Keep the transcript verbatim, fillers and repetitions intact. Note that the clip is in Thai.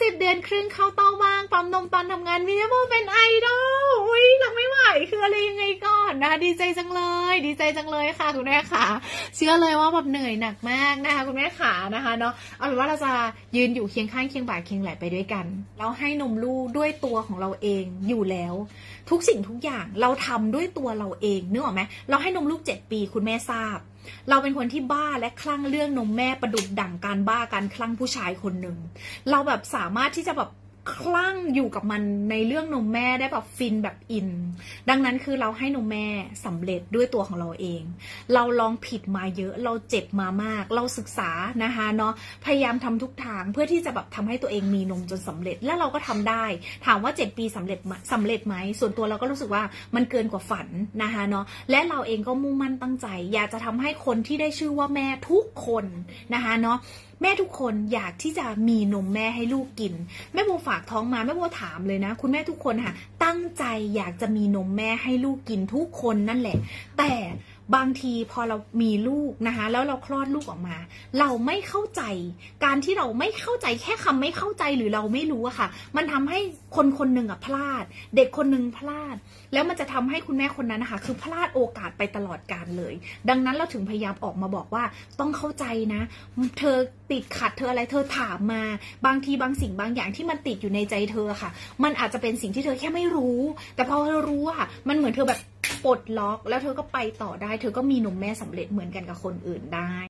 สิบเดือนครึ่งเข้าเต้าบ้างปั๊มนมตอนทำงานมีแต่บอกเป็นไอดอลอุ้ยรักไม่ไหวคืออะไรยังไงก่อนนะดีใจจังเลยดีใจจังเลยค่ะคุณแม่ขาเชื่อเลยว่าแบบเหนื่อยหนักมากนะคะคุณแม่ขานะคะเนาะเอาเป็นว่าเราจะยืนอยู่เคียงข้างเคียงบ่าเคียงไหลไปด้วยกันเราให้นมลูกด้วยตัวของเราเองอยู่แล้วทุกสิ่งทุกอย่างเราทำด้วยตัวเราเองนึกออกไหมเราให้นมลูกเจ็ดปีคุณแม่ทราบเราเป็นคนที่บ้าและคลั่งเรื่องนมแม่ประดุจดั่งการบ้าการคลั่งผู้ชายคนหนึ่งเราแบบสามารถที่จะแบบคลั่งอยู่กับมันในเรื่องนมแม่ได้แบบฟินแบบอินดังนั้นคือเราให้นมแม่สำเร็จด้วยตัวของเราเองเราลองผิดมาเยอะเราเจ็บมามากเราศึกษานะคะเนาะพยายามทำทุกทางเพื่อที่จะแบบทำให้ตัวเองมีนมจนสำเร็จแล้วเราก็ทำได้ถามว่าเจ็ดปีสำเร็จสำเร็จไหมส่วนตัวเราก็รู้สึกว่ามันเกินกว่าฝันนะคะเนาะและเราเองก็มุ่งมั่นตั้งใจอยากจะทำให้คนที่ได้ชื่อว่าแม่ทุกคนนะคะเนาะแม่ทุกคนอยากที่จะมีนมแม่ให้ลูกกินแม่โบฝากท้องมาแม่โบถามเลยนะคุณแม่ทุกคนค่ะตั้งใจอยากจะมีนมแม่ให้ลูกกินทุกคนนั่นแหละแต่บางทีพอเรามีลูกนะคะแล้วเราคลอดลูกออกมาเราไม่เข้าใจการที่เราไม่เข้าใจแค่คำไม่เข้าใจหรือเราไม่รู้อะค่ะมันทำให้คนคนหนึ่งอะพลาดเด็กคนหนึ่งพลาดแล้วมันจะทำให้คุณแม่คนนั้นนะคะคือพลาดโอกาสไปตลอดกาลเลยดังนั้นเราถึงพยายามออกมาบอกว่าต้องเข้าใจนะเธอติดขัดเธออะไรเธอถามมาบางทีบางสิ่งบางอย่างที่มันติดอยู่ในใจเธอค่ะมันอาจจะเป็นสิ่งที่เธอแค่ไม่รู้แต่พอเธอรู้อะมันเหมือนเธอแบบปลดล็อกแล้วเธอก็ไปต่อได้เธอก็มีนมแม่สำเร็จเหมือนกันกับคนอื่นได้